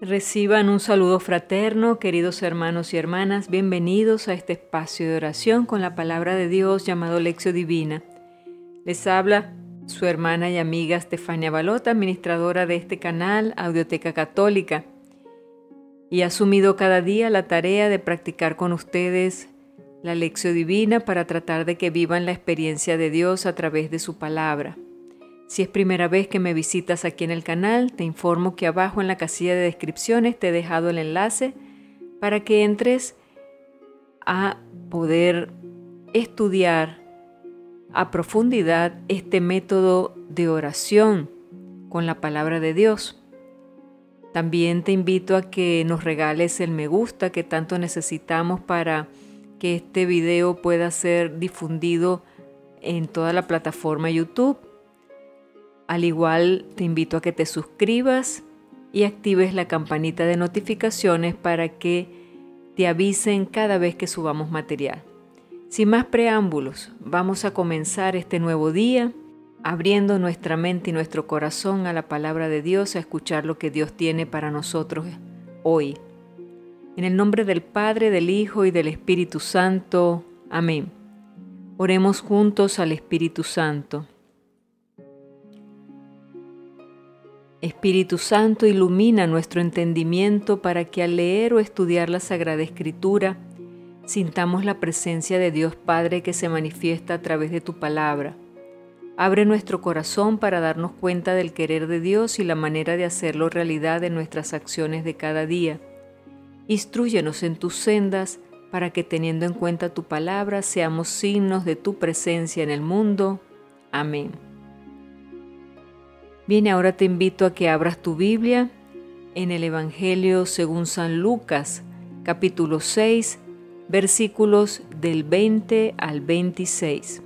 Reciban un saludo fraterno, queridos hermanos y hermanas. Bienvenidos a este espacio de oración con la palabra de Dios llamado Lección Divina. Les habla su hermana y amiga Stefania Balota, administradora de este canal Audioteca Católica. Y he asumido cada día la tarea de practicar con ustedes la Lección Divina para tratar de que vivan la experiencia de Dios a través de su palabra. Si es primera vez que me visitas aquí en el canal, te informo que abajo en la casilla de descripciones te he dejado el enlace para que entres a poder estudiar a profundidad este método de oración con la palabra de Dios. También te invito a que nos regales el me gusta que tanto necesitamos para que este video pueda ser difundido en toda la plataforma YouTube. Al igual, te invito a que te suscribas y actives la campanita de notificaciones para que te avisen cada vez que subamos material. Sin más preámbulos, vamos a comenzar este nuevo día abriendo nuestra mente y nuestro corazón a la palabra de Dios, a escuchar lo que Dios tiene para nosotros hoy. En el nombre del Padre, del Hijo y del Espíritu Santo. Amén. Oremos juntos al Espíritu Santo. Espíritu Santo, ilumina nuestro entendimiento para que al leer o estudiar la Sagrada Escritura sintamos la presencia de Dios Padre que se manifiesta a través de tu palabra. Abre nuestro corazón para darnos cuenta del querer de Dios y la manera de hacerlo realidad en nuestras acciones de cada día. Instrúyenos en tus sendas para que teniendo en cuenta tu palabra seamos signos de tu presencia en el mundo. Amén. Bien, ahora te invito a que abras tu Biblia en el Evangelio según San Lucas, capítulo 6, versículos del 20 al 26.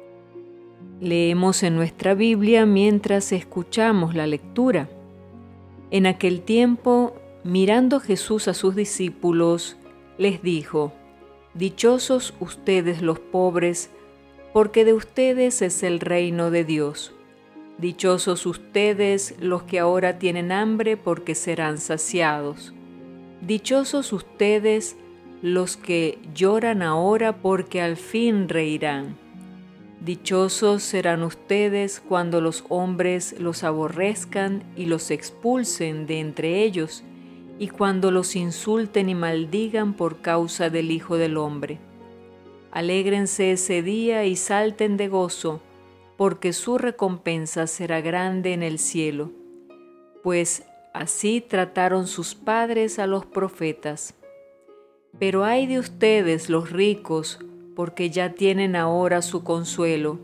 Leemos en nuestra Biblia mientras escuchamos la lectura. En aquel tiempo, mirando Jesús a sus discípulos, les dijo: Dichosos ustedes los pobres, porque de ustedes es el reino de Dios. Dichosos ustedes los que ahora tienen hambre, porque serán saciados. Dichosos ustedes los que lloran ahora, porque al fin reirán. Dichosos serán ustedes cuando los hombres los aborrezcan y los expulsen de entre ellos, y cuando los insulten y maldigan por causa del Hijo del Hombre. Alégrense ese día y salten de gozo, porque su recompensa será grande en el cielo, pues así trataron sus padres a los profetas. Pero ay de ustedes los ricos, porque ya tienen ahora su consuelo.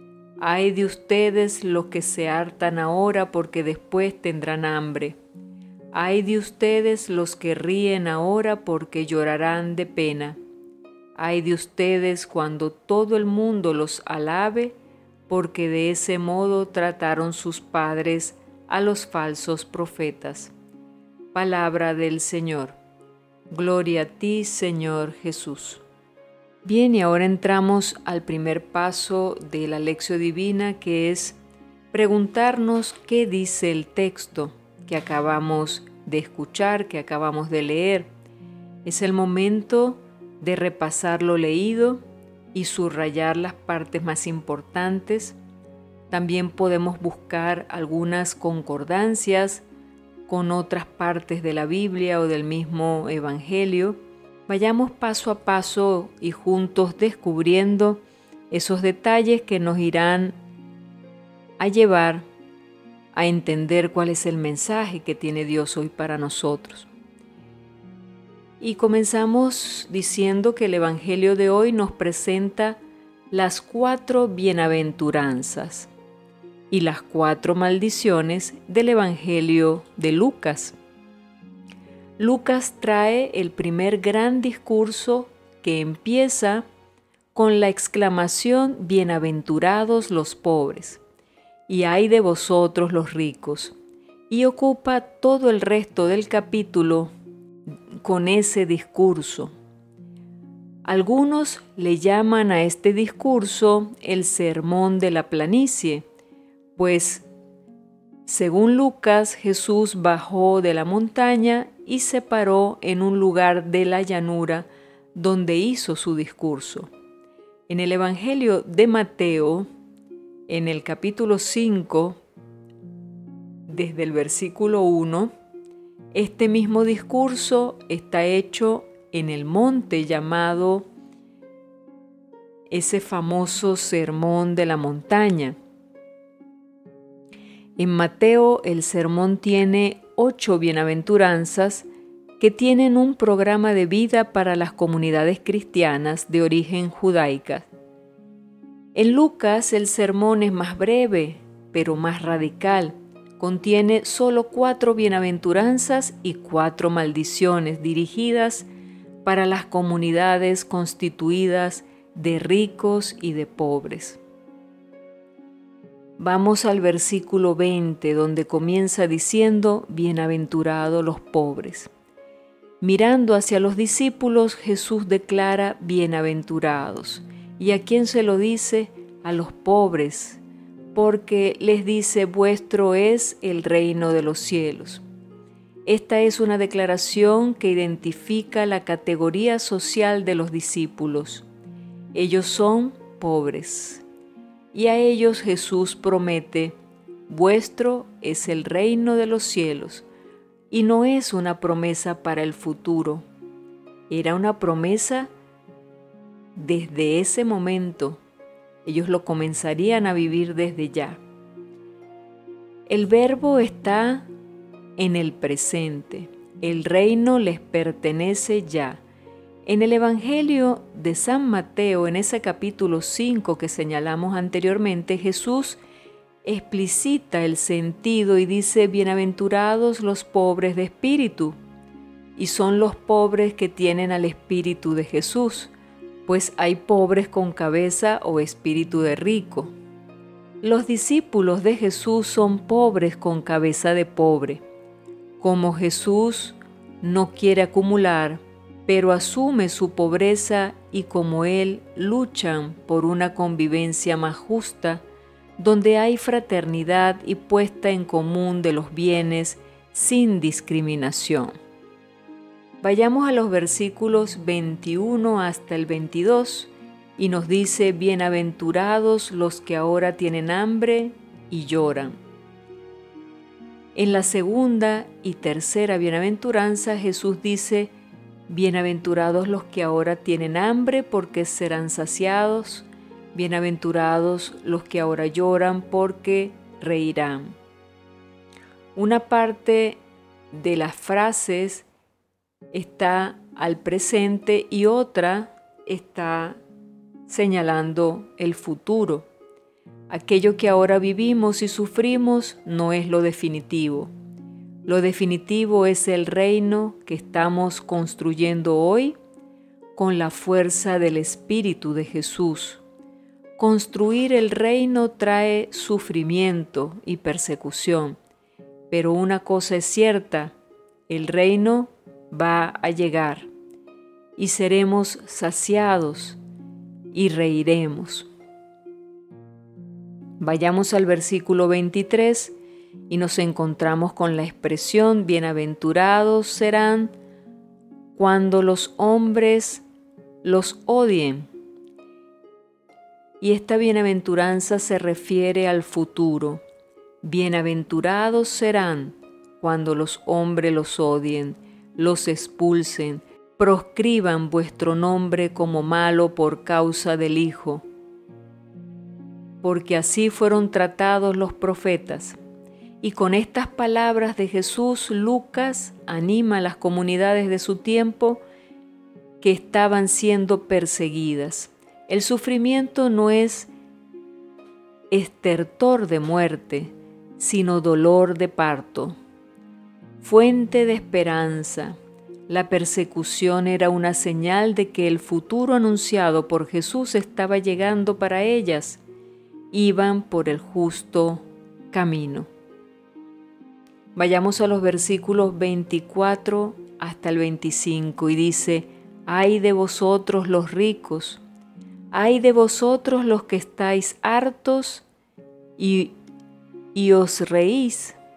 Ay de ustedes los que se hartan ahora, porque después tendrán hambre. Ay de ustedes los que ríen ahora, porque llorarán de pena. Ay de ustedes cuando todo el mundo los alabe, porque de ese modo trataron sus padres a los falsos profetas. Palabra del Señor. Gloria a ti, Señor Jesús. Bien, y ahora entramos al primer paso de la Lección Divina, que es preguntarnos qué dice el texto que acabamos de escuchar, que acabamos de leer. Es el momento de repasar lo leído y subrayar las partes más importantes. También podemos buscar algunas concordancias con otras partes de la Biblia o del mismo Evangelio. Vayamos paso a paso y juntos descubriendo esos detalles que nos irán a llevar a entender cuál es el mensaje que tiene Dios hoy para nosotros. Y comenzamos diciendo que el Evangelio de hoy nos presenta las 4 bienaventuranzas y las 4 maldiciones del Evangelio de Lucas. Lucas trae el primer gran discurso que empieza con la exclamación «Bienaventurados los pobres» y «Ay de vosotros los ricos», y ocupa todo el resto del capítulo con ese discurso. Algunos le llaman a este discurso el Sermón de la Planicie, pues Según Lucas, Jesús bajó de la montaña y se paró en un lugar de la llanura donde hizo su discurso. En el Evangelio de Mateo, en el capítulo 5, desde el versículo 1, este mismo discurso está hecho en el monte llamado ese famoso Sermón de la Montaña. En Mateo el sermón tiene 8 bienaventuranzas que tienen un programa de vida para las comunidades cristianas de origen judaica. En Lucas el sermón es más breve, pero más radical. Contiene solo 4 bienaventuranzas y 4 maldiciones dirigidas para las comunidades constituidas de ricos y de pobres. Vamos al versículo 20, donde comienza diciendo: bienaventurados los pobres. Mirando hacia los discípulos, Jesús declara bienaventurados. ¿Y a quién se lo dice? A los pobres, porque les dice: vuestro es el reino de los cielos. Esta es una declaración que identifica la categoría social de los discípulos. Ellos son pobres. Y a ellos Jesús promete: vuestro es el reino de los cielos. Y no es una promesa para el futuro. Era una promesa desde ese momento. Ellos lo comenzarían a vivir desde ya. El verbo está en el presente. El reino les pertenece ya. En el Evangelio de San Mateo, en ese capítulo 5 que señalamos anteriormente, Jesús explicita el sentido y dice: bienaventurados los pobres de espíritu. Y son los pobres que tienen al Espíritu de Jesús, pues hay pobres con cabeza o espíritu de rico. Los discípulos de Jesús son pobres con cabeza de pobre. Como Jesús no quiere acumular, pero asume su pobreza, y como Él luchan por una convivencia más justa, donde hay fraternidad y puesta en común de los bienes sin discriminación. Vayamos a los versículos 21 hasta el 22 y nos dice: bienaventurados los que ahora tienen hambre y lloran. En la segunda y tercera bienaventuranza Jesús dice: bienaventurados los que ahora tienen hambre, porque serán saciados. Bienaventurados los que ahora lloran, porque reirán. Una parte de las frases está al presente y otra está señalando el futuro. Aquello que ahora vivimos y sufrimos no es lo definitivo. Lo definitivo es el reino que estamos construyendo hoy con la fuerza del Espíritu de Jesús. Construir el reino trae sufrimiento y persecución, pero una cosa es cierta: el reino va a llegar y seremos saciados y reiremos. Vayamos al versículo 23 y nos encontramos con la expresión: bienaventurados serán cuando los hombres los odien. Y esta bienaventuranza se refiere al futuro. Bienaventurados serán cuando los hombres los odien, los expulsen, proscriban vuestro nombre como malo por causa del Hijo. Porque así fueron tratados los profetas. Y con estas palabras de Jesús, Lucas anima a las comunidades de su tiempo que estaban siendo perseguidas. El sufrimiento no es estertor de muerte, sino dolor de parto. Fuente de esperanza. La persecución era una señal de que el futuro anunciado por Jesús estaba llegando para ellas. Iban por el justo camino. Vayamos a los versículos 24 hasta el 25 y dice: ay de vosotros los ricos, ay de vosotros los que estáis hartos y os reís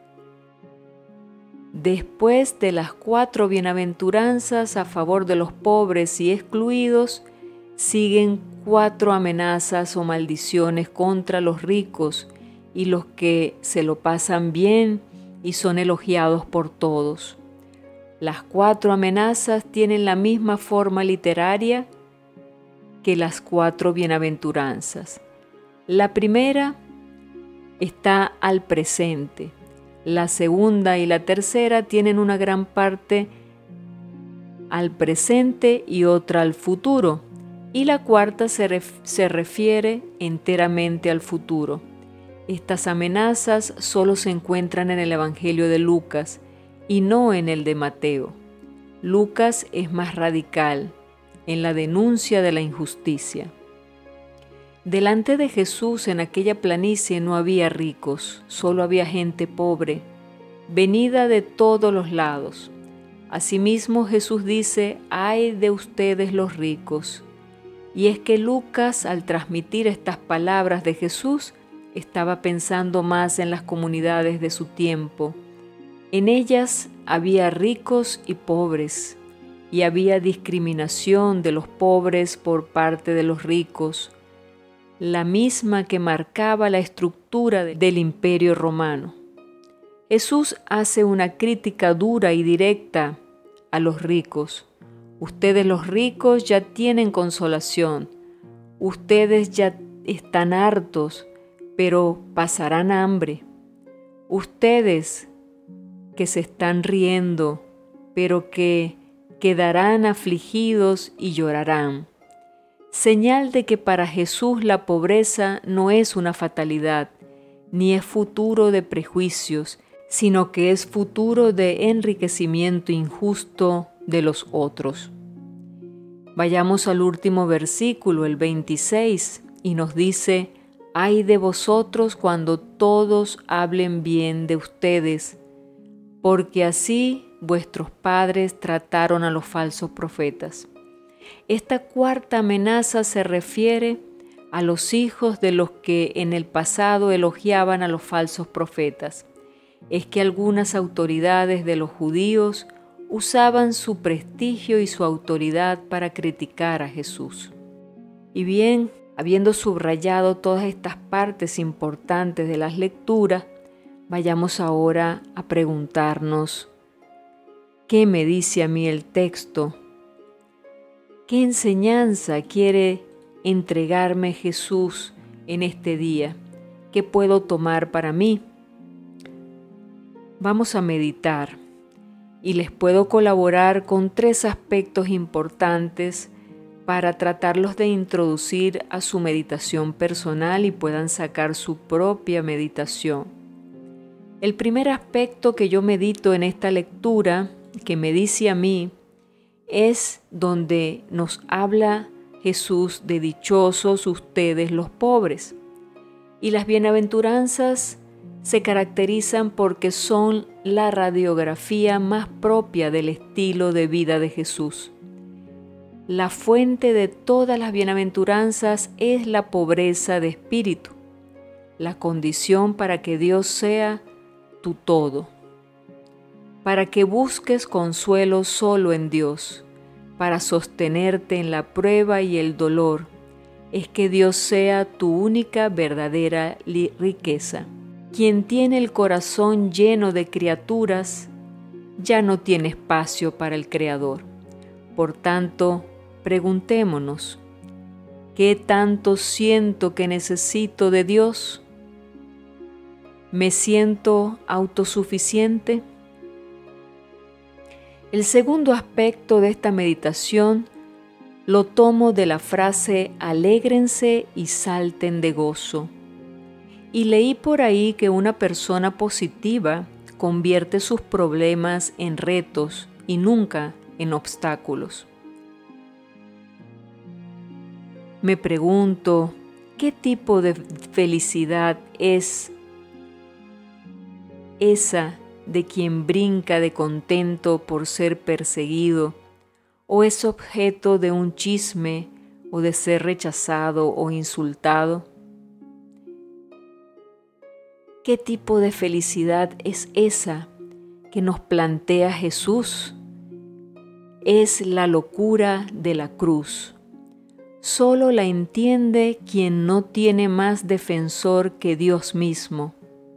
Después de las 4 bienaventuranzas a favor de los pobres y excluidos, siguen 4 amenazas o maldiciones contra los ricos y los que se lo pasan bien y son elogiados por todos. Las 4 amenazas tienen la misma forma literaria que las 4 bienaventuranzas. La primera está al presente. La segunda y la tercera tienen una gran parte al presente y otra al futuro. Y la cuarta se refiere enteramente al futuro. Estas amenazas solo se encuentran en el Evangelio de Lucas y no en el de Mateo. Lucas es más radical en la denuncia de la injusticia. Delante de Jesús en aquella planicie no había ricos, solo había gente pobre, venida de todos los lados. Asimismo Jesús dice: «Ay de ustedes los ricos». Y es que Lucas, al transmitir estas palabras de Jesús, estaba pensando más en las comunidades de su tiempo. En ellas había ricos y pobres, y había discriminación de los pobres por parte de los ricos, la misma que marcaba la estructura del Imperio Romano. Jesús hace una crítica dura y directa a los ricos. Ustedes los ricos ya tienen consolación, ustedes ya están hartos, pero pasarán hambre. Ustedes que se están riendo, pero que quedarán afligidos y llorarán. Señal de que para Jesús la pobreza no es una fatalidad, ni es futuro de prejuicios, sino que es futuro de enriquecimiento injusto de los otros. Vayamos al último versículo, el 26, y nos dice: «Ay de vosotros cuando todos hablen bien de ustedes, porque así vuestros padres trataron a los falsos profetas». Esta cuarta amenaza se refiere a los hijos de los que en el pasado elogiaban a los falsos profetas. Es que algunas autoridades de los judíos usaban su prestigio y su autoridad para criticar a Jesús. Y bien, habiendo subrayado todas estas partes importantes de las lecturas, vayamos ahora a preguntarnos: ¿qué me dice a mí el texto? ¿Qué enseñanza quiere entregarme Jesús en este día? ¿Qué puedo tomar para mí? Vamos a meditar y les puedo colaborar con 3 aspectos importantes para tratarlos de introducir a su meditación personal y puedan sacar su propia meditación. El primer aspecto que yo medito en esta lectura, que me dice a mí, es donde nos habla Jesús de dichosos ustedes los pobres. Y las bienaventuranzas se caracterizan porque son la radiografía más propia del estilo de vida de Jesús. La fuente de todas las bienaventuranzas es la pobreza de espíritu, la condición para que Dios sea tu todo, para que busques consuelo solo en Dios, para sostenerte en la prueba y el dolor, es que Dios sea tu única verdadera riqueza. Quien tiene el corazón lleno de criaturas, ya no tiene espacio para el Creador. Por tanto, preguntémonos, ¿qué tanto siento que necesito de Dios? ¿Me siento autosuficiente? El segundo aspecto de esta meditación lo tomo de la frase «alégrense y salten de gozo». Y leí por ahí que una persona positiva convierte sus problemas en retos y nunca en obstáculos. Me pregunto, ¿qué tipo de felicidad es esa de quien brinca de contento por ser perseguido, o es objeto de un chisme o de ser rechazado o insultado? ¿Qué tipo de felicidad es esa que nos plantea Jesús es la locura de la cruz. Solo la entiende quien no tiene más defensor que Dios mismo.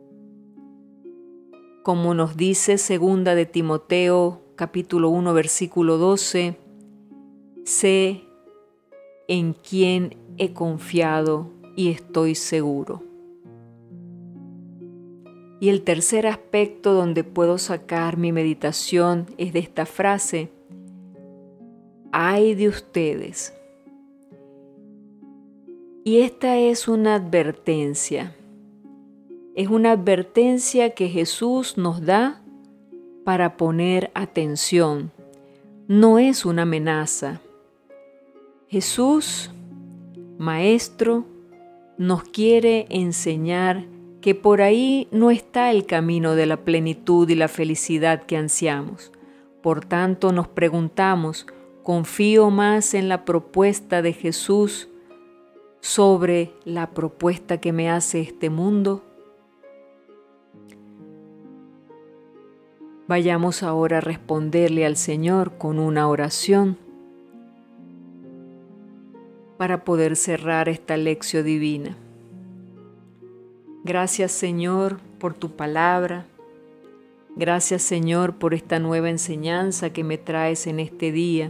Como nos dice 2 de Timoteo, capítulo 1, versículo 12, sé en quién he confiado y estoy seguro. Y el tercer aspecto donde puedo sacar mi meditación es de esta frase: ¡ay de ustedes! Y esta es una advertencia. Es una advertencia que Jesús nos da para poner atención. No es una amenaza. Jesús, Maestro, nos quiere enseñar que por ahí no está el camino de la plenitud y la felicidad que ansiamos. Por tanto, nos preguntamos, ¿confío más en la propuesta de Jesús sobre la propuesta que me hace este mundo? Vayamos ahora a responderle al Señor con una oración para poder cerrar esta lección divina. Gracias, Señor, por tu palabra. Gracias, Señor, por esta nueva enseñanza que me traes en este día.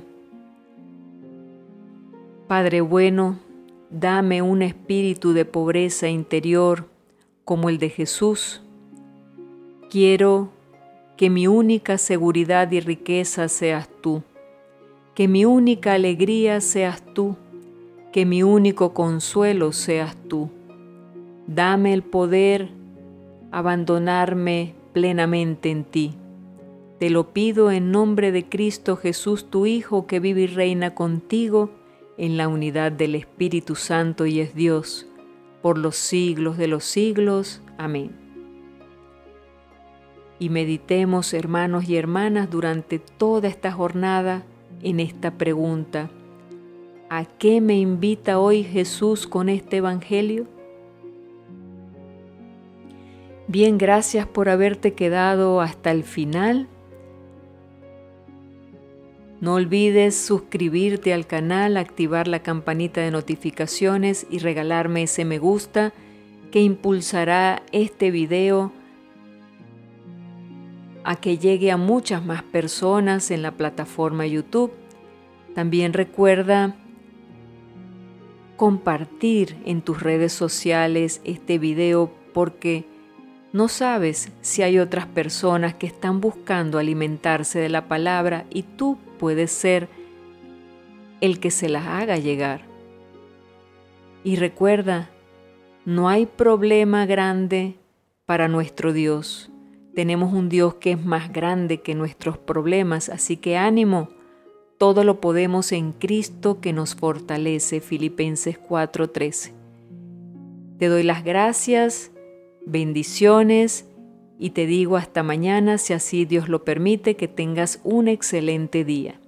Padre bueno, dame un espíritu de pobreza interior como el de Jesús. Quiero que mi única seguridad y riqueza seas tú, que mi única alegría seas tú, que mi único consuelo seas tú. Dame el poder abandonarme plenamente en ti. Te lo pido en nombre de Cristo Jesús, tu Hijo, que vive y reina contigo en la unidad del Espíritu Santo y es Dios, por los siglos de los siglos. Amén. Y meditemos, hermanos y hermanas, durante toda esta jornada en esta pregunta: ¿a qué me invita hoy Jesús con este Evangelio? Bien, gracias por haberte quedado hasta el final. No olvides suscribirte al canal, activar la campanita de notificaciones y regalarme ese me gusta que impulsará este video a que llegue a muchas más personas en la plataforma YouTube. También recuerda compartir en tus redes sociales este video porque no sabes si hay otras personas que están buscando alimentarse de la palabra y tú puedes ser el que se las haga llegar. Y recuerda, no hay problema grande para nuestro Dios. Tenemos un Dios que es más grande que nuestros problemas, así que ánimo, todo lo podemos en Cristo que nos fortalece. Filipenses 4:13. Te doy las gracias, bendiciones y te digo hasta mañana, si así Dios lo permite, que tengas un excelente día.